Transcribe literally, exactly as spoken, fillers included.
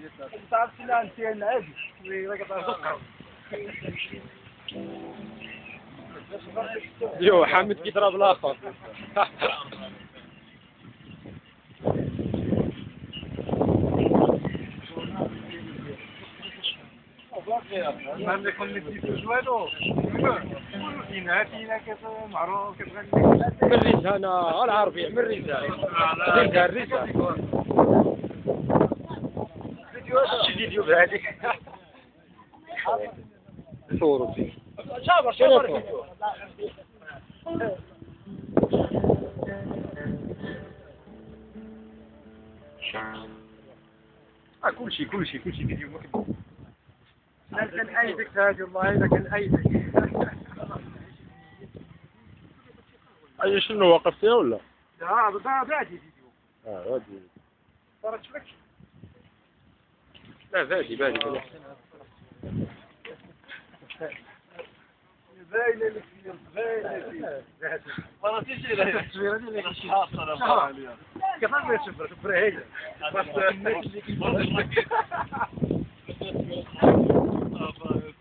تعرف شنو انت عادي ولا كتعرف يو حامد كيضرب الاخر. ما نكون نسيت جوالو فينا فينا كيف معروف كتغني من ريزانة العربية من ريزانة ريزان ريزان شي فيديو بهذيك صوروا فيه شابر شابر فيديو اه كل شيء كل شيء كل شيء فيديو ممكن لا كان ايدك هذه والله اذا كان ايدك أي شنو وقف فيها ولا؟ لا بادي فيديو اه بادي صارت لك لا بادي بادي بادي باينه لك باينه لك ما نسيتش الى التصويره ديالك شي حاصله كيفاش ما تشوف تفرح هي بس